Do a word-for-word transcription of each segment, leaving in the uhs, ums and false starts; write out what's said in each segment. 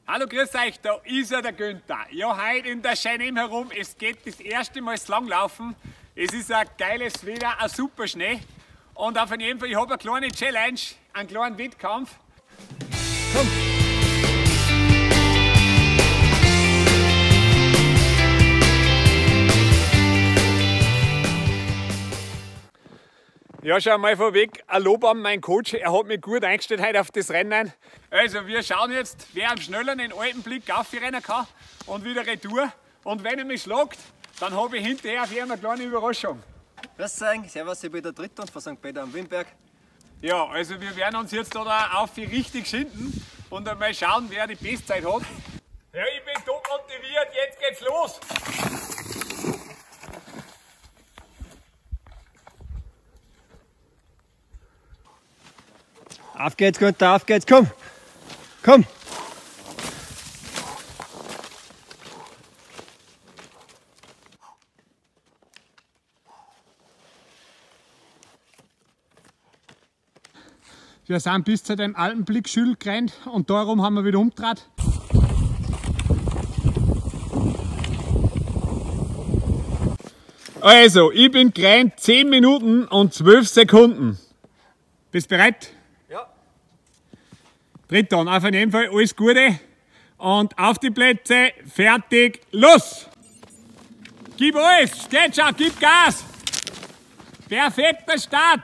Hallo, grüß euch, da ist er, der Günther. Ja, heute in der Scheinem herum, es geht das erste Mal das Langlaufen. Es ist ein geiles Wetter, ein super Schnee. Und auf jeden Fall, ich habe eine kleine Challenge, einen kleinen Wettkampf. Komm! Ja, schon mal vorweg, ein Lob an meinen Coach, er hat mich gut eingestellt heute auf das Rennen. Also wir schauen jetzt, wer am schnelleren den alten Blick aufrennen kann und wieder retour. Und wenn er mich schlagt, dann habe ich hinterher auf jeden Fall eine kleine Überraschung. Grüß euch, servus, ich bin der Dritte von Sankt Peter am Wimberg. Ja, also wir werden uns jetzt da auf richtig schinden und einmal schauen, wer die Bestzeit hat. Ja, ich bin top motiviert, jetzt geht's los! Auf geht's, Günther, auf geht's, komm! Komm! Wir sind bis zu dem alten Blickschül gerannt und darum haben wir wieder umgedreht. Also, ich bin gerannt zehn Minuten und zwölf Sekunden. Bist du bereit? Ja. Tritt dann, auf jeden Fall alles Gute und auf die Plätze, fertig, los! Gib alles, steht schon, gib Gas! Perfekter Start!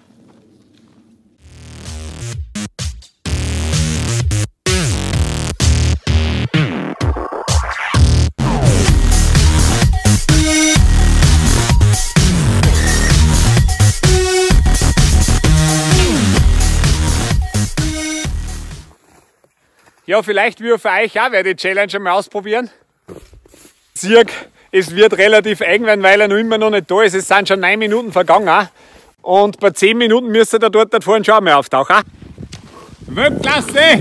Ja, vielleicht will für euch auch wer die Challenge einmal ausprobieren. Zirk, es wird relativ eng werden, weil er noch immer noch nicht da ist. Es sind schon neun Minuten vergangen. Und bei zehn Minuten müsste er dort vorne schon einmal auftauchen. Weltklasse!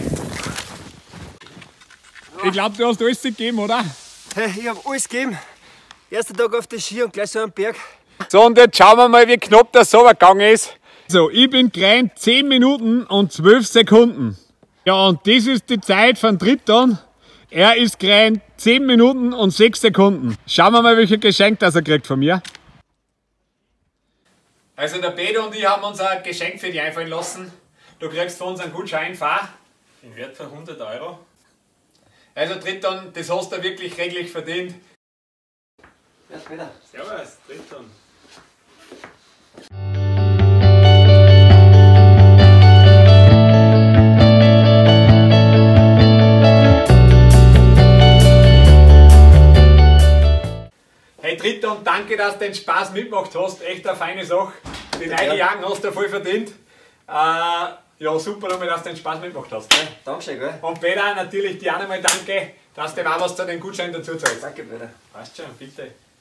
Ich glaube, du hast alles gegeben, oder? Hey, ich habe alles gegeben. Erster Tag auf der Ski und gleich so am Berg. So, und jetzt schauen wir mal, wie knapp das so gegangen ist. So, ich bin gerannt zehn Minuten und zwölf Sekunden. Ja, und das ist die Zeit von Triton. Er ist gerannt zehn Minuten und sechs Sekunden. Schauen wir mal, welches Geschenk das er kriegt von mir. Also der Peter und ich haben uns ein Geschenk für dich einfallen lassen. Du kriegst von uns einen Gutschein, fahr. In Wert von hundert Euro. Also Triton, das hast du wirklich redlich verdient. Ja, später. Servus, Triton. Hey Triton, danke, dass du den Spaß mitgemacht hast. Echt eine feine Sache. Die neue Jagen hast du voll verdient. Äh, ja, super, dass du den Spaß mitgemacht hast. Gell? Dankeschön, gell? Und Peter, natürlich dir auch nochmal danke, dass du auch was zu den Gutschein dazu zahlst. Danke, Peter. Passt schon, bitte.